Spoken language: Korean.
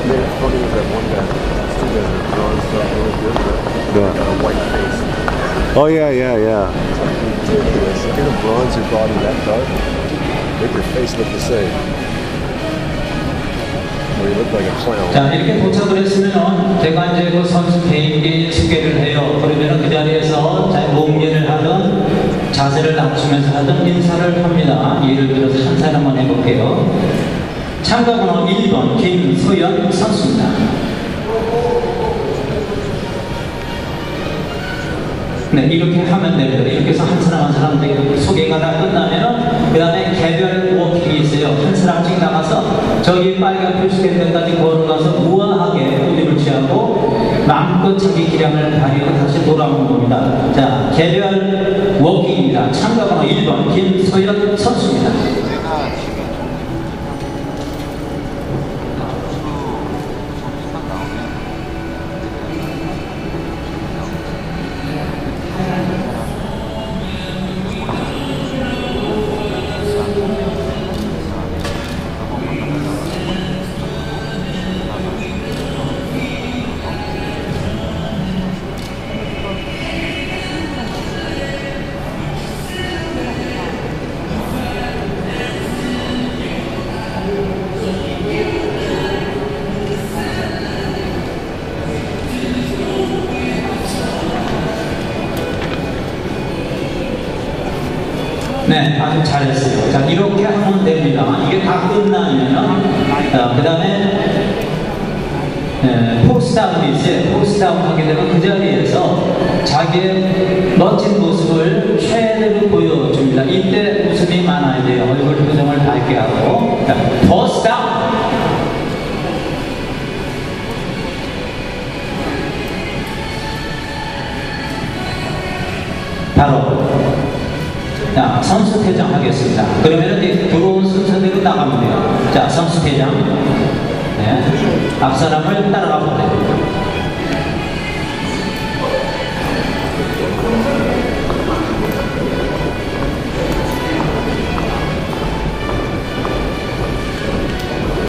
think funny was that one guy, two guys were drawing stuff really good, but got a white face. Oh yeah, yeah, yeah. It's ridiculous. If you're gonna bronze your body that dark, make your face look the same. Or you look like a clown. 자, 이렇게 도착을 했으면 제가 이제 그 선수 개인기 소개를 해요. 그러면 그 자리에서 몸개를 하든 자세를 낮추면서 하든 인사를 합니다. 예를 들어서 한 사람만 해볼게요. 참가 번호 1번 김소연 선수입니다. 네, 이렇게 하면 됩니다. 이렇게 해서 한 사람 한 사람 소개가 다 끝나면은 그 다음에 개별 워킹이 있어요. 한 사람씩 나가서 저기 빨간 표시된 데까지 걸어가서 우아하게 포즈를 취하고 마음껏 자기 기량을 발휘하고 다시 돌아오는 겁니다. 자, 개별 워킹입니다. 참가 번호 1번 김소연 선수입니다. 네, 아주 잘했어요. 자, 이렇게 하면 됩니다. 이게 다 끝나면, 그 다음에, 포스다운이 있어요. 포스다운 하게 되면 그 자리에서 자기의 멋진 모습을 최대로 보여줍니다. 이때 웃음이 많아야 돼요. 얼굴 표정을 밝게 하고. 자, 포스다운! 바로. 자, 선수 퇴장하겠습니다. 그러면 이제 들어온 순서대로 나가면 돼요. 자, 선수 퇴장. 네. 앞사람을 따라가 보세요.